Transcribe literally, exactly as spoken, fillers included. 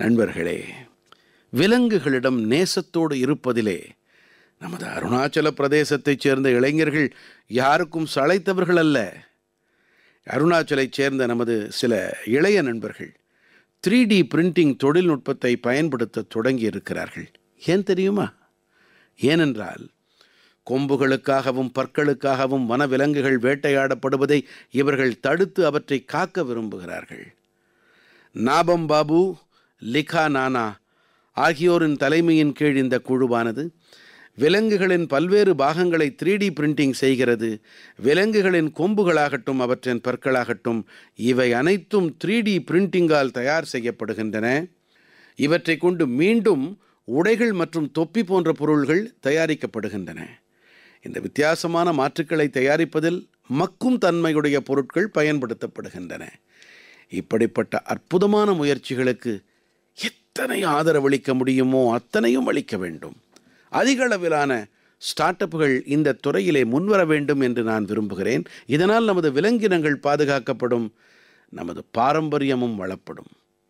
நண்பர்களே, விலங்குகளிடம் நேசத்தோடு இருப்பதிலே நமது அருணாச்சல பிரதேசத்தைச் சேர்ந்த இளைஞர்கள் யாருக்கும் சளைத்தவர்கள் அல்ல. அருணாச்சலைச் சேர்ந்த நமது சில இளைய நண்பர்கள் த்ரீ டி பிரிண்டிங் தொழில்நுட்பத்தை பயன்படுத்த தொடங்கி இருக்கிறார்கள். ஏன் தெரியுமா? ஏனென்றால் கொம்புகளுக்காகவும் பற்களுக்காகவும் வனவிலங்குகள் வேட்டையாடப்படுவதை இவர்கள் தடுத்து அவற்றை காக்க விரும்புகிறார்கள். நாபம் பாபு, லிகா நானா ஆகியோரின் தலைமையின் கீழ் இந்த குழுவானது விலங்குகளின் பல்வேறு பாகங்களை த்ரீ டி பிரிண்டிங் செய்கிறது. விலங்குகளின் கொம்புகளாகட்டும் அவற்றின் பற்களாகட்டும் இவை அனைத்தும் த்ரீ டி பிரிண்டிங்கால் தயார் செய்யப்படுகின்றன. இவற்றை கொண்டு மீண்டும் உடைகள் மற்றும் தொப்பி போன்ற பொருள்கள் தயாரிக்கப்படுகின்றன. இந்த வித்தியாசமான மாற்றுக்களை தயாரிப்பதில் மக்கும் தன்மையுடைய பொருட்கள் பயன்படுத்தப்படுகின்றன. இப்படிப்பட்ட அற்புதமான முயற்சிகளுக்கு எத்தனை ஆதரவளிக்க முடியுமோ அத்தனையும் அளிக்க வேண்டும். அதிக அளவிலான ஸ்டார்ட் அப்புகள் இந்த துறையிலே முன்வர வேண்டும் என்று நான் விரும்புகிறேன். இதனால் நமது விலங்கினங்கள் பாதுகாக்கப்படும், நமது பாரம்பரியமும் வளப்படும்.